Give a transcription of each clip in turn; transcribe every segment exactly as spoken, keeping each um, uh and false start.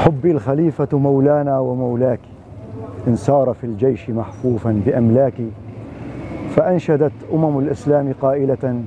حبي الخليفة مولانا ومولاك، إن سار في الجيش محفوفا بأملاك. فأنشدت أمم الإسلام قائلة: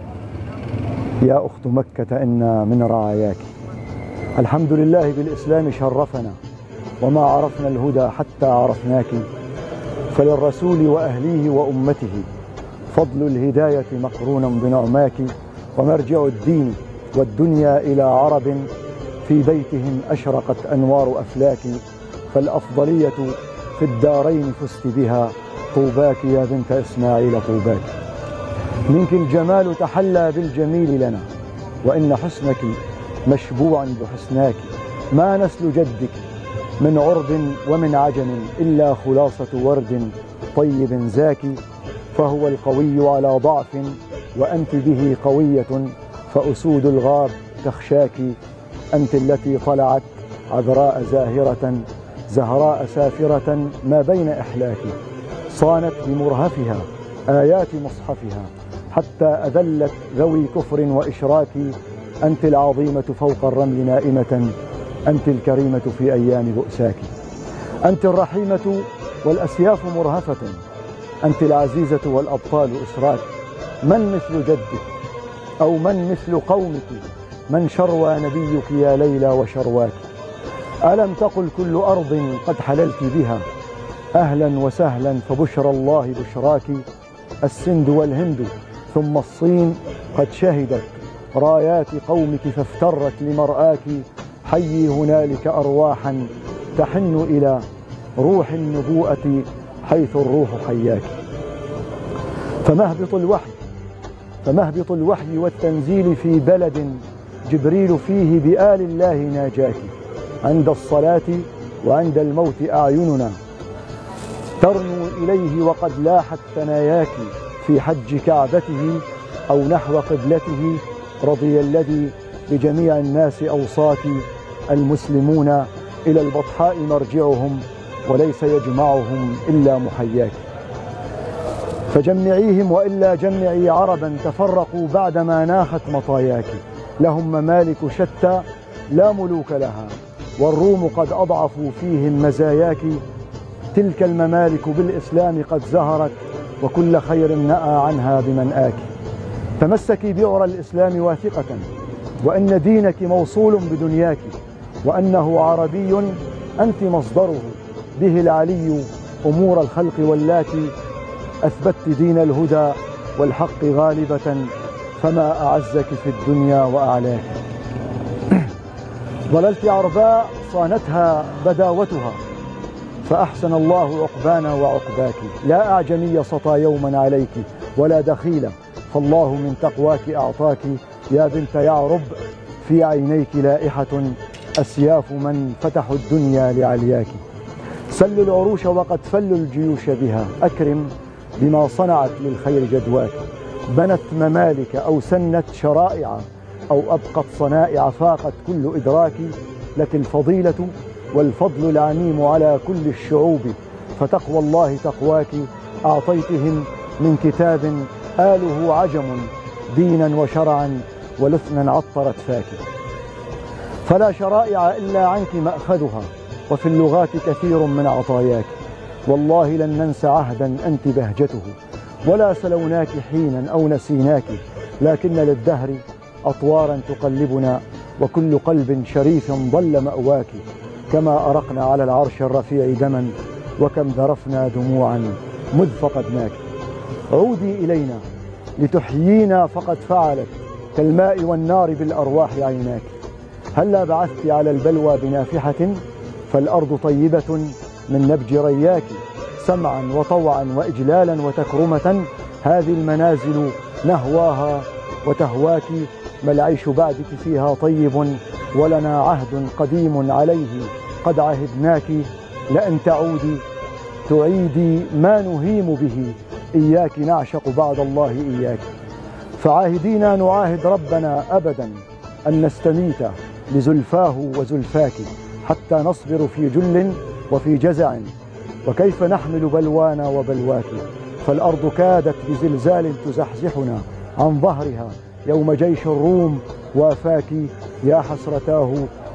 يا أخت مكة إنا من رعاياك. الحمد لله بالإسلام شرفنا، وما عرفنا الهدى حتى عرفناك. فللرسول وأهليه وأمته فضل الهداية مقرونا بنعماك. ومرجع الدين والدنيا إلى عرب، في بيتهم أشرقت أنوار أفلاك. فالأفضلية في الدارين فزت بها، طوباك يا بنت إسماعيل طوباك. منك الجمال تحلى بالجميل لنا، وإن حسنك مشبوع بحسناك. ما نسل جدك من عرب ومن عجم، إلا خلاصة ورد طيب زاكي. فهو القوي على ضعف، وأنت به قوية، فأسود الغاب تخشاك. أنت التي طلعت عذراء زاهرة، زهراء سافرة ما بين إحلاك. صانت بمرهفها آيات مصحفها، حتى أذلت ذوي كفر وإشراك. أنت العظيمة فوق الرمل نائمة، أنت الكريمة في أيام بؤساك. أنت الرحيمة والأسياف مرهفة، أنت العزيزة والأبطال إسراك. من مثل جدك أو من مثل قومك، من شروى نبيك يا ليلى وشرواك. ألم تقل كل أرض قد حللت بها، أهلا وسهلا فبشرى الله بشراك. السند والهند ثم الصين قد شهدت رايات قومك، فافترت لمرآك. حيي هنالك أرواحا تحن إلى روح النبوءة، حيث الروح حياك. فمهبط الوحي فمهبط الوحي والتنزيل في بلد، جبريل فيه بآل الله ناجاك. عند الصلاة وعند الموت أعيننا ترنو إليه، وقد لاحت ثناياك. في حج كعبته أو نحو قبلته، رضي الذي بجميع الناس أوصاك. المسلمون إلى البطحاء مرجعهم، وليس يجمعهم إلا محياك. فجمعيهم وإلا جمعي عربا، تفرقوا بعدما ناخت مطاياك. لهم ممالك شتى لا ملوك لها، والروم قد أضعفوا فيهم مزاياك. تلك الممالك بالإسلام قد زهرت، وكل خير نأى عنها بمنآك. تمسكي بعرى الإسلام واثقة، وإن دينك موصول بدنياك. وأنه عربي أنت مصدره، به العلي أمور الخلق واللاتي. أثبتت دين الهدى والحق غالبة، فما أعزك في الدنيا وأعلاك. ظللت عرباء صانتها بداوتها، فأحسن الله عقبانا وعقباك. لا أعجمي سطى يوما عليك، ولا دخيلة، فالله من تقواك أعطاك. يا بنت يعرب في عينيك لائحة، أسياف من فتحوا الدنيا لعلياك. سلوا العروش وقد فلوا الجيوش بها، أكرم بما صنعت للخير جدواك. بنت ممالك أو سنت شرائع، أو أبقت صنائع فاقت كل إدراك. لك الفضيلة والفضل العميم على كل الشعوب، فتقوى الله تقواك. أعطيتهم من كتاب آله عجم، دينا وشرعا ولثنا عطرت فاك. فلا شرائع إلا عنك مأخذها، وفي اللغات كثير من عطاياك. والله لن ننسى عهدا أنت بهجته، ولا سلوناك حينا أو نسيناك. لكن للدهر أطوارا تقلبنا، وكل قلب شريف ضل مأواك. كما أرقنا على العرش الرفيع دما، وكم ذرفنا دموعا مذ فقدناك. عودي إلينا لتحيينا، فقد فعلت كالماء والنار بالأرواح عيناك. هلا بعثت على البلوى بنافحة، فالأرض طيبة من نبج رياك. سمعا وطوعا وإجلالا وتكرمة، هذه المنازل نهواها وتهواك. ما العيش بعدك فيها طيب، ولنا عهد قديم عليه قد عهدناك. لأن تعودي تعيدي ما نهيم به، إياك نعشق بعد الله إياك. فعاهدينا نعاهد ربنا أبدا، أن نستميت لزلفاه وزلفاك، حتى نصبر في جل وفي جزع. وكيف نحمل بلوانا وبلواك، فالأرض كادت بزلزال تزحزحنا عن ظهرها، يوم جيش الروم وافاك. يا حسرتاه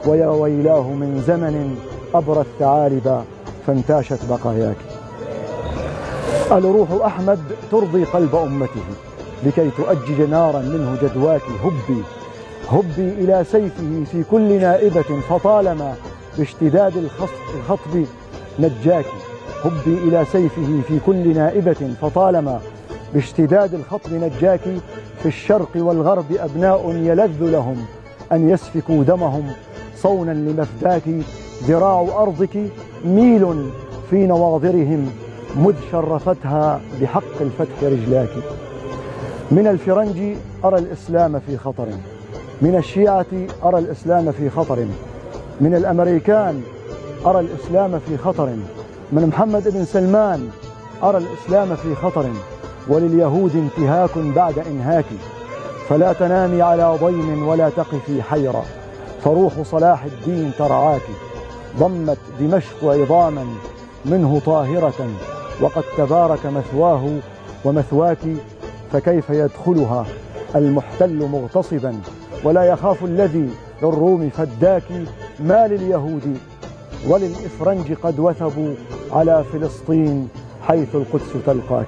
ويا ويلاه من زمن أبرى الثعالب فانتاشت بقاياك. الروح أحمد ترضي قلب أمته لكي تؤجج نارا منه جدواك. هبي هبي إلى سيفه في كل نائبة فطالما باشتداد الخطب نجاك. هبي إلى سيفه في كل نائبة فطالما باشتداد الخطب نجاك. في الشرق والغرب أبناء يلذ لهم أن يسفكوا دمهم صونا لمفداك. ذراع أرضك ميل في نواظرهم مذ شرفتها بحق الفتح رجلاك. من الفرنج أرى الإسلام في خطر، من الشيعة أرى الإسلام في خطر، من الأمريكان أرى الإسلام في خطر، من محمد بن سلمان أرى الإسلام في خطر، ولليهود انتهاك بعد إنهاك. فلا تنامي على ضيم ولا تقفي حيرا، فروح صلاح الدين ترعاك. ضمت دمشق عظاما منه طاهرة، وقد تبارك مثواه ومثواك. فكيف يدخلها المحتل مغتصبا ولا يخاف الذي للروم فداك. ما لليهود وللإفرنج قد وثبوا على فلسطين حيث القدس تلقاك.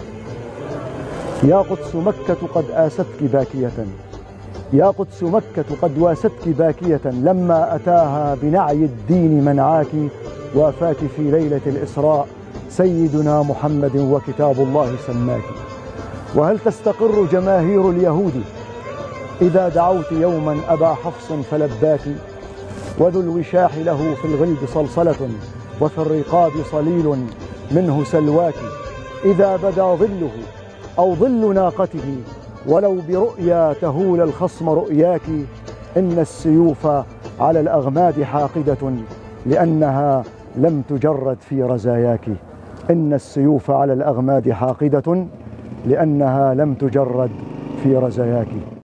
يا قدس مكة قد آستك باكية، يا قدس مكة قد واستك باكية، لما أتاها بنعي الدين منعاك. وافاك في ليلة الإسراء سيدنا محمد وكتاب الله سماك. وهل تستقر جماهير اليهود إذا دعوت يوما أبا حفص فلباك. وذو الوشاح له في الغلد صلصلة، وفي الرقاب صليل منه سلواك. إذا بدا ظله أو ظل ناقته ولو برؤيا تهول الخصم رؤياك. إن السيوف على الأغماد حاقدة لأنها لم تجرد في رزاياك. إن السيوف على الأغماد حاقدة لأنها لم تجرد في رزاياك.